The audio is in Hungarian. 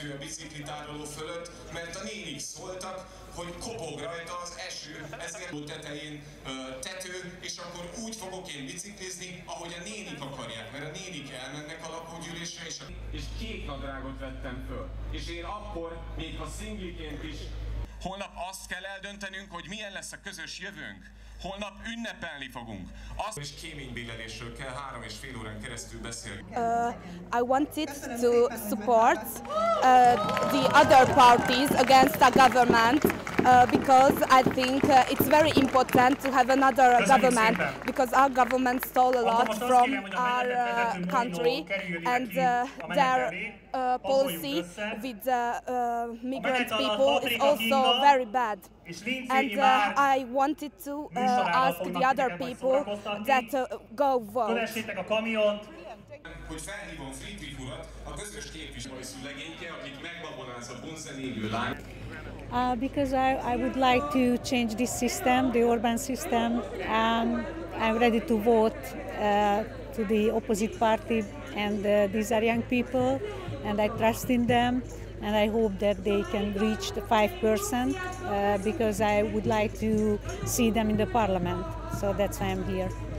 tető a biciklitároló fölött, mert a nénik szóltak, hogy kopog rajta az eső, ezért a tetején tető, és akkor úgy fogok én biciklizni, ahogy a nénik akarják, mert a nénik elmennek a lakógyűlésre, és kék nadrágot vettem föl. És én akkor, még ha szingliként is, holnap azt kell eldöntenünk, hogy milyen lesz a közös jövőnk. Holnap ünnepelni fogunk. És kéménybélelésről kell 3,5 órán keresztül beszélni. I wanted to support the other parties against the government because I think it's very important to have another government because our government stole a lot from our country and their policy with migrant people is also very bad. And I wanted to ask the other people that go vote. Hogy felhívom Friedrich urat, a közös képviselői szülegényke, akik megbabonázott bonzenégő lány. Because I would like to change this system, the Orban system. I'm ready to vote to the opposite party, and these are young people, and I trust in them, and I hope that they can reach the 5% because I would like to see them in the parliament. So that's why I'm here.